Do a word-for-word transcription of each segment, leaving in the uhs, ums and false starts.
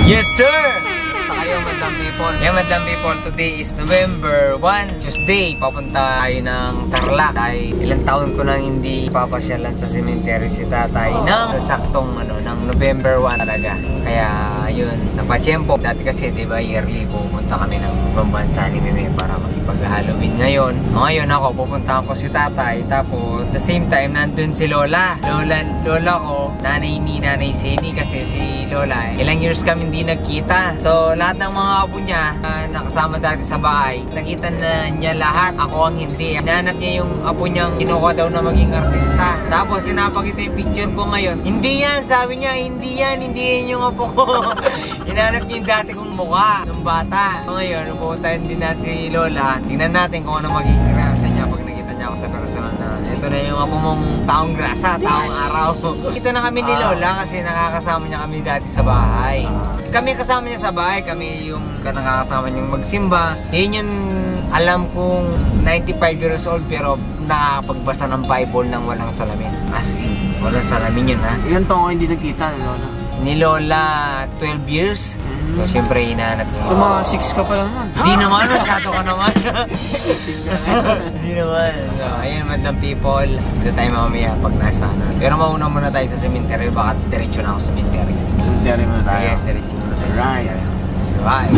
Yes, sir! Basta kayo, madlang people. Yeah, madlang people, today is November first, Tuesday. Papunta tayo ng Tarlac. Dahil ilang taon ko nang hindi papasyalan sa cemetery si tatay ng saktong ano, ng November first talaga. Kaya, yun, napachempo. Dati kasi, di ba, yearly, pupunta kami ng ibang bansa ni Meme para makipag-Halloween ngayon. Ngayon ako, pupunta ko si tatay. Tapos, the same time, nandun si Lola. Lola, Lola ko, nanay ni Nanay Seni kasi si Lola, ilang years kami hindi nagkita. So, lahat ng mga apo niya uh, nakasama dati sa bahay, nakita na niya lahat. Ako ang hindi. Hinanap niya yung apo niyang kinuha daw na maging artista. Tapos, sinapakita yung picture ko ngayon. Hindi yan! Sabi niya, hindi yan! Hindi yan yung apo ko! Hinanap niya yung dati kong mukha ng bata. So, ngayon, pupunta din natin si Lola. Tingnan natin kung ano magiging reaction niya pag nakita niya ako sa personal na ito na yung apo mong taong grasa, taong araw. Ito na kami ni Lola kasi nakakasama niya kami dati sa bahay. Kami kasama niya sa bahay, kami yung nakakasama niyang magsimba. Yun yung alam kong ninety-five years old pero nakakapagbasa ng Bible nang walang salamin. As in, walang salamin yun ha. Ilan taong hindi nagkita ni Lola? Ni Lola, twelve years. So, siyempre, hinahanap niya. So, mga six ka pa naman. Hindi naman, masyado ka naman. Hindi naman. So, ayan, madlang people. Dito tayo mamaya pag nasa na. Pero mauna muna tayo sa cemetery. Baka diretso na ako sa cemetery. Cemetery muna tayo? Yes, diretso muna tayo sa Right. cemetery. So, bye.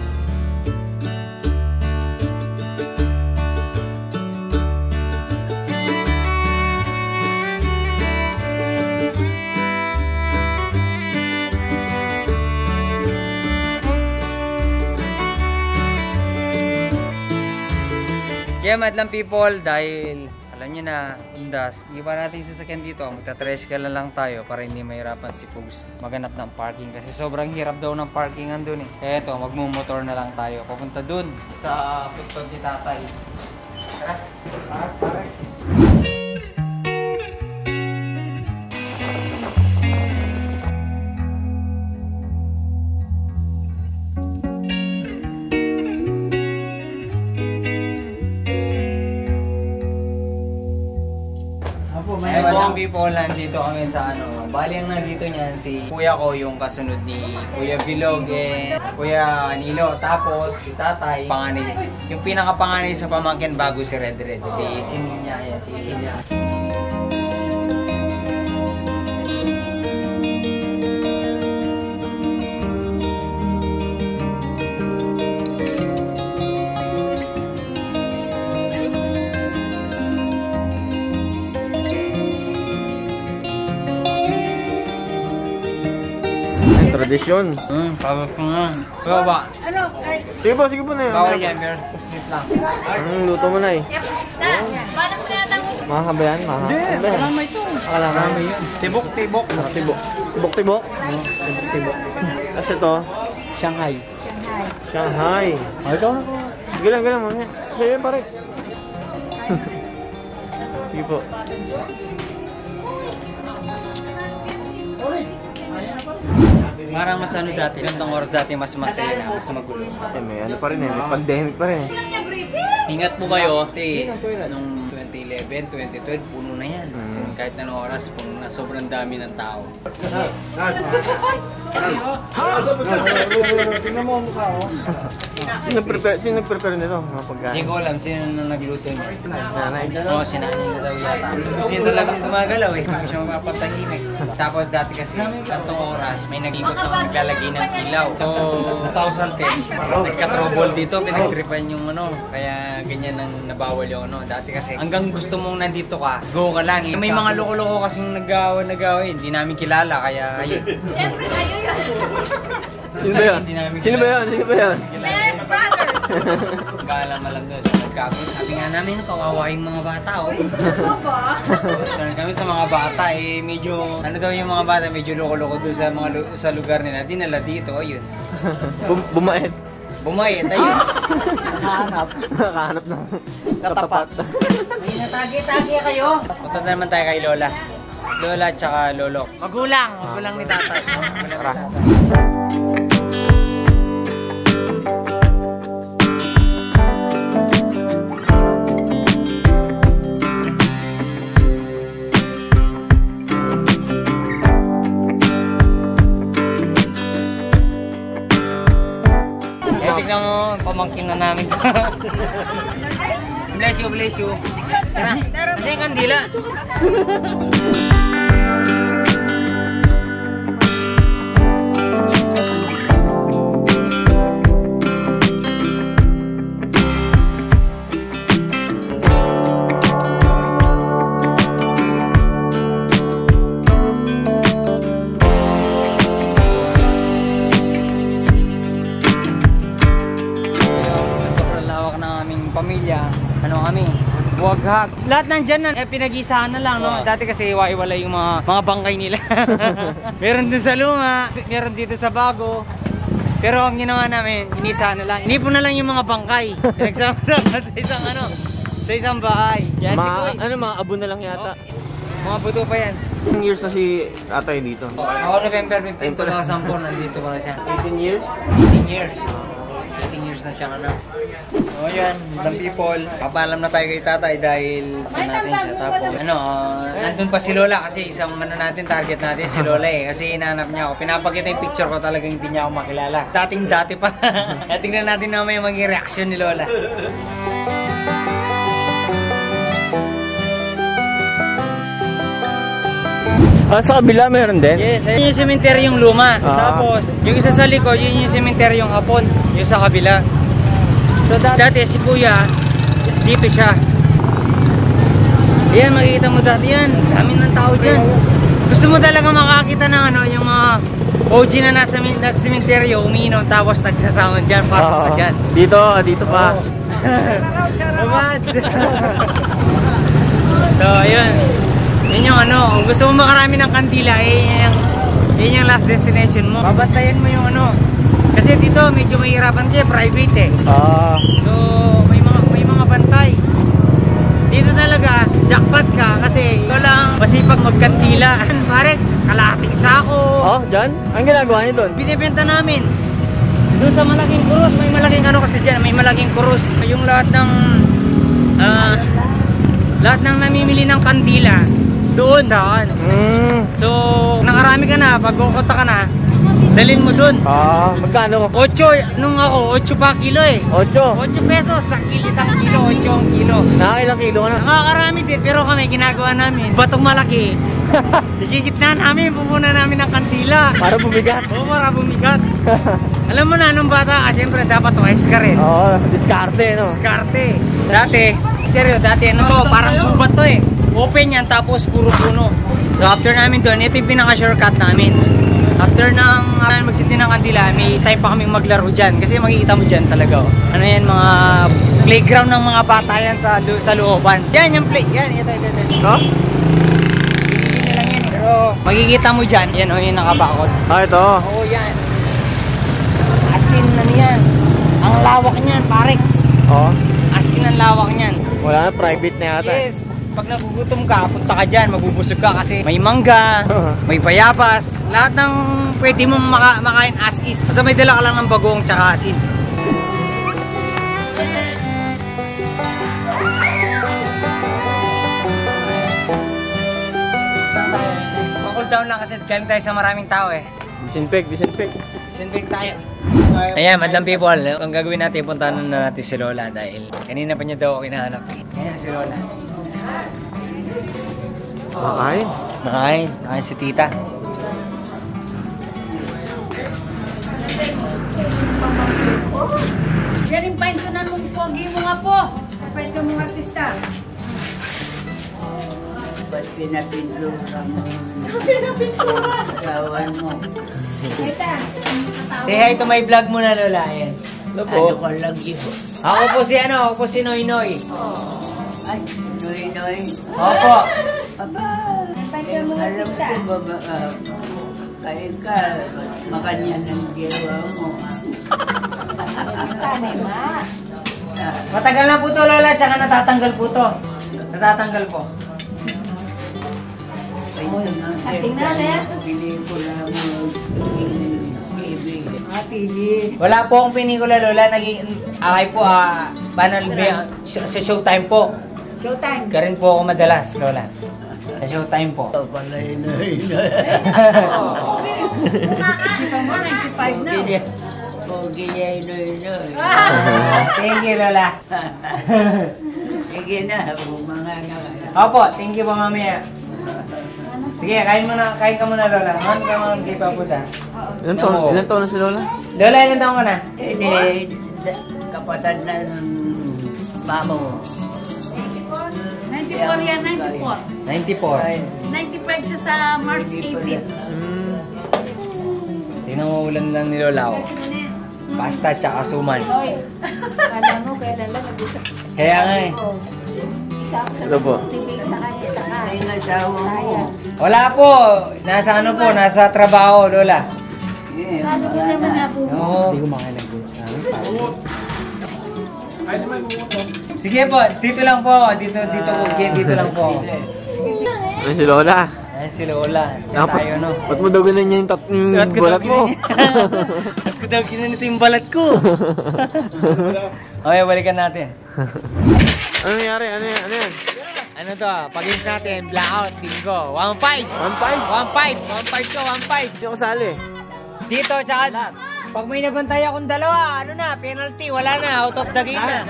Kaya madlang people, dahil alam nyo na, undas, iba natin yung sasakyan dito. Magta-tricycle na lang tayo para hindi mahirapan si Pugs maghanap ng parking. Kasi sobrang hirap daw ng parkingan dun eh. Kaya ito, magmumotor na lang tayo. Papunta dun sa pagpag ni tatay. Tara, taas, taas. Ay, madlang people, nandito kami sa ano. Bali ang nandito niyan si kuya ko, yung kasunod ni Kuya Bilog and Kuya Nilo. Tapos si tatay, panganay, yung pinakapanganay sa pamangkin bago si Red Red. Si Sininya, yan, si Sinya. Tradisyon. Hmm, pabab ko nga. Pababa ba? Ano? Ay, Sige po, sige po na yun. Bawal yan, meron split lang. Hmm, luto mo na eh. na, paano ko na yatang Mahaba yan, mahaba. Hindi, marami ito. Marami yun. Tibok, tibok. Tibok. Tibok, tibok. Tibok, tibok. Kasi ito, Shanghai. Shanghai. Ay, ito na po. Galang, galang mo. Sa'yo yun pare. Sige po. Parang mas ano dati, gantong oras dati mas masaya na, mas magulo. Eh, may ano pa rin eh, may pandemic pa rin eh. Ingat po kayo, te, nung twenty eleven, twenty twelve, puno na yan. Kasi kahit anong oras, puno na, sobrang dami ng tao. Tingnan mo ang mukha ko. Sino nag-prepare, sino nag-prepare nito? Mga pagkain? Hindi ko alam sino nang nagluto niya. Nanay. Oo, sinanay na daw yata. Gusto niya talagang gumagalaw eh, hindi siya mapapatahimik. Tapos dati kasi, kantong oras, may nag-ikot ako naglalagay ng ilaw. So, twenty ten, nagka-trouble dito, pinag-tripan yung ano, kaya ganyan ang nabawal yung ano. Dati kasi, hanggang gusto mong nandito ka, go ka lang eh. May mga loko-loko kasing nag-gawa-nagawa eh, hindi namin kilala, kaya ayun. Siyempre, kayo yun. Sino ba yun? Sino ba yun? Sino ba yun? Meres Brothers. Kaalam alam doon sa nagkakot. Sabi nga namin, kawawa yung mga bata oh. Ano ba? So, kami sa mga bata eh, medyo, ano daw yung mga bata, medyo loko-loko doon sa mga lu- sa lugar nila. Dinala dito, ayun. Bum bumait. Bumait, ayun. Nakahanap. Nakahanap ng Katapat. May natagi-tagi kayo. Punta naman tayo kay Lola. Lola tsaka Lolo. Magulang, magulang ni tatay. Tara. tignan mo, pamangkin na namin. Bless you, bless you. Tara, kasi yung kandila. Pamilya, ano kami, buwaghag. Lahat nandyan na, eh, pinag-isahan na lang, no? Dati kasi iwa-iwala yung mga, mga bangkay nila. Meron dun sa luma, meron dito sa bago. Pero ang ginawa namin, inisahan na lang. Inipon na lang yung mga bangkay. Nagsama-sama sa isang ano, sa isang bahay. Yan, Ma si Kuy. ano, mga abo na lang yata. Oh, mga buto pa yan. Ilang years na si Tatay dito? Ako November fifteenth, two thousand four, nandito ko na siya. eighteen years? eighteen years. eighteen years na siya ano. So yan, Madam People, papalam na tayo kay Tatay dahil ito natin siya. Tapos ano, uh, nandun pa si Lola kasi isang ano natin, target natin si Lola eh. Kasi inaanap niya ako. Pinapakita yung picture ko, talagang hindi niya ako makilala. Dating dati pa. Tingnan natin na may maging reaction ni Lola. Ah, sa kabila meron din? Yes, yun yung sementeryong luma. Ah. Tapos, yung isa sa likod, yun yung sementeryong hapon. Yung sa kabila. So, dati si Kuya, dito siya. Ayan, makikita mo dati yan. Sa amin ng tao dyan. Gusto mo talaga makakita ng ano, yung mga O G na nasa, nasa sementeryo, umiinom, tapos nagsasama dyan, pasok Ah, ka dyan. dito, dito pa. Naman! So, ayun. Yun yung ano, kung gusto mo makarami ng kandila, eh, yun yung, yun yung last destination mo. Babantayan mo yung ano. Kasi dito, medyo mahirapan kayo, private eh. Ah. So, may mga, may mga bantay. Dito talaga, jackpot ka kasi walang masipag magkandila. Parex, kalahating sako. Oh, dyan? Ang ginagawa niyo doon? Binibenta namin. Doon sa malaking kurus, may malaking ano kasi dyan, may malaking kurus. Yung lahat ng, ah, uh, lahat ng namimili ng kandila, doon daan. Mm. So, nakarami ka na, pag kukunta ka na, dalhin mo doon. Ah, magkano? Ocho, nung ako, ocho pa kilo eh. Ocho? Ocho pesos, sa kilo, isang kilo, ocho ang kilo. Nakakailang kilo ka na? Nakakarami din, pero kami ginagawa namin. Batong malaki. Ikikitna namin, pumuna namin ng kandila. Para bumigat? Oo, para bumigat. Alam mo na, nung bata ka, siyempre dapat wise ka rin. Oo, diskarte, no? Diskarte. Dati, seryo, dati ano to, parang gubat to eh. Open yan, tapos puro puno. So after namin doon, ito yung pinaka-shortcut namin. After ng uh, magsiti ng kandila, may time pa kaming maglaro dyan. Kasi makikita mo dyan talaga. Oh. Ano yan, mga playground ng mga bata yan sa, sa looban. Yan, yung play. Yan, ito, ito, ito. No? Hindi lang yan. Pero makikita mo dyan, yan o, oh, yung nakabakod. Ah, ito. Oo, yan. Asin na niyan. Ang lawak niyan, Parex. Oo. Asin ang lawak niyan. Wala na, private na yata. Yes. Pag nagugutom ka, punta ka dyan, mabubusog ka kasi may mangga, may bayabas, lahat ng pwede mong maka makain as is. Basta may dala ka lang ng bagong tsaka asin. Pa-cool down lang kasi galing tayo sa maraming tao eh. Disinfect, disinfect. Disinfect tayo. Ayan, Madam People, ang gagawin natin, puntahan na natin si Lola dahil kanina pa niya daw ako hinahanap. Ayan si Lola. Makain? Nakain. Nakain si tita. Galing pa ito na nung pogi mo nga po. Pwede mong artista. Ba't pinapintura mo? Pinapintura. Gawan mo. Ita. Say hi to my vlog muna, Lola. Ayan. Ano Ano po? ka lagi po? Ako po si ano, ako po si Noy Noy. Ay, noy-noy. Opo. Aba, Pwede eh, mong alam artista. ko ba ba, ah, kaya ka, makanya ng ginawa mo. Artista na ma. Ah, Matagal na po to, Lola, tsaka natatanggal po to. Natatanggal po. ito na Ah, tingnan, eh. pelikula mo, T V. Ah, pili. Wala po akong pinikula, Lola. Naging, akay po, ah, banal ba, sa Showtime po. Showtime. Karin po ako madalas, Lola. Sa Showtime po. Ito pala yun, noy-noy. Ninety-five na. Pogi niya inoy-inoy. Thank you, Lola. Sige na, mga nga. Opo, thank you po, mamaya. Sige, kain muna, kain ka muna, Lola. Man ka man, di pa puta. Ilan taon, ilan taon na si Lola? Lola, ilan taon ka na? Hindi, kapatid ng mamo. ninety-four yan, ninety-four. ninety-four. ninety-five siya sa March eighteen. Hmm. Tingnan mo ulan lang ni Lola, oh. Pasta tsaka suman. Kala mo, kailan lang nag-usap. Kaya nga eh. Isa ako sa Ano po? nagtibig sa kanista ka. Ay, nasawa mo. Sayang. Wala po. Nasa ano po, nasa trabaho, Lola. Eh, Paano ko naman nga po? Oo. Hindi ko makailang Sige po, dito lang po. Dito, dito po. Dito lang po. Ano si Lola? Ayan si Lola. Yan Dapat, tayo, no? ba't mo daw ganun niya yung, tat yung Ba't ko daw balat mo? Ba't ko daw ginanito yung balat ko? Okay, balikan natin. Ano nangyari? Ano yan? Ano yan? Ano to? Pag-ins natin, blackout, bingo. one five. one five? one five. one five to, one five. Hindi ako sali. Dito, tsaka pag may nabantay akong dalawa, ano na, penalty, wala na, out of the game na.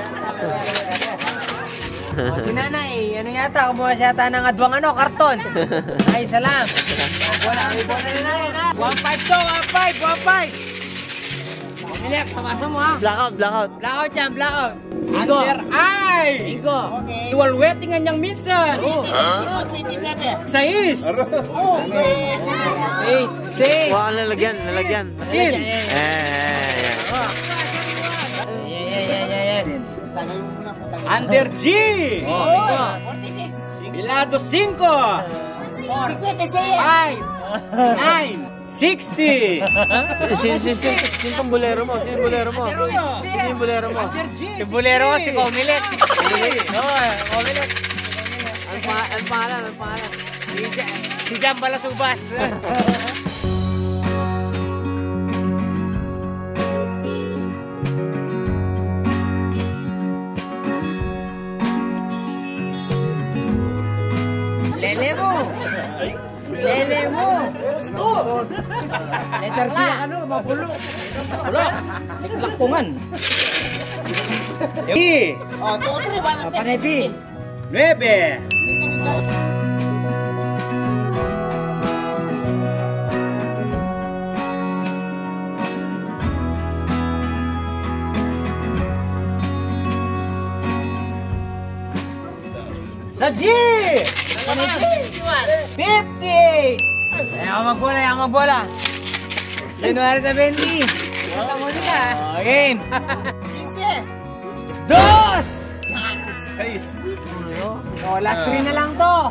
O, si nanay, ano yata, kumuha siya yata ng adwang ano, karton. Ay, salam. Wala, may bola na natin, ha? one five to, one five, one five. Milek, tabasa mo, ha? Blackout, blackout. Blackout yan, blackout. Under eye! Bingo. Dual wetting anyang minsan! Sais! Six, six. Huwag ka lalagyan, lalagyan. Tin! Eh, eh, eh. Yan, yan, yan, yan. Under G! Oh, bingo. Bilado cinco! five! nine! sixty! Sin, sin, sin, sin yung bolero mo? Sin yung bolero mo? Sin yung bolero mo? Si Bulero, si Comilet. Oo, Comilet. Ang pa- ang pangalan, ang pangalan. Si, Ja- si Jam Balasubas. Lele mo! Lele mo! Letter C ang ano, mabulo. Wala! Iklakpungan! E! Panebi. Nueve! Sa G! Fifty! Ayaw magbola, ayaw magbola. January seventy. Oh, game. Dos! Oh, last three na lang to.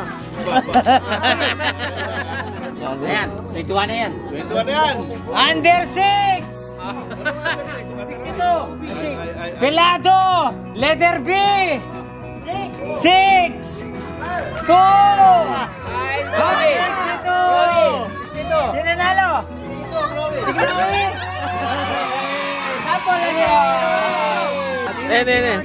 Ayan, twenty-one na yan. twenty-one na yan. Under six. sixty-two. Pelado. Letter B. Six. Two. Chloe! Two. Sino nanalo? Si Chloe. Sample lang yan. Eh, eh, eh.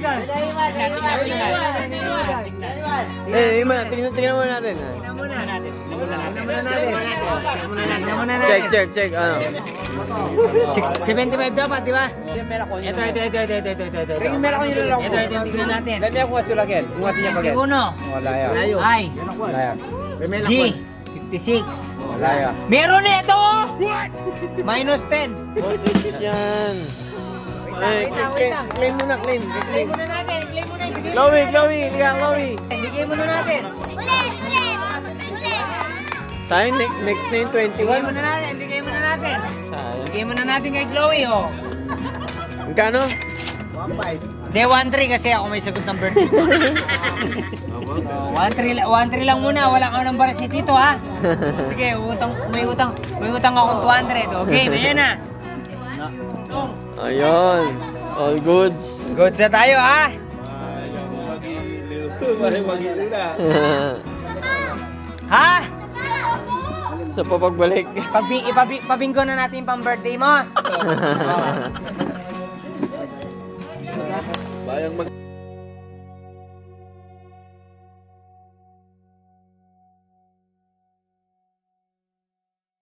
Eh, yung mga, tingnan, tingnan muna natin. Tingnan muna natin. Tingnan muna natin. Tingnan muna natin. Check, check, check. Ano? seventy-five dapat, di ba? Ito, ito, ito, ito, ito, ito, ito, ito. Meron ko yung lalong Ito, ito, tingnan natin. Dali ako at sulagin. Ungat niya pagin. Uno. Wala yan. I. Wala yan. G. fifty-six. Wala yan. Meron na ito! Minus ten. Yan. Eh, claim, claim muna, claim. Claim muna natin. Claim muna. Bigay muna Chloe, natin. Chloe, liga, Chloe. Bigay muna natin. Sayang, next, next na yung Bigay twenty-one. muna natin. Bigay muna natin. Sayang. Bigay muna natin kay Chloe, oh. Magkano? Hindi, one three kasi ako may sagot ng birthday. one three one three lang muna. Wala ka ng bar si Tito, ha? Sige, utang, may utang. May utang akong two hundred. Okay, ayan na. Ayun. All goods. Good sa tayo, ha? Ha? Sa papagbalik. Pagbi, ipabi, pabinggo na natin yung pang-birthday mo. Bayang mag...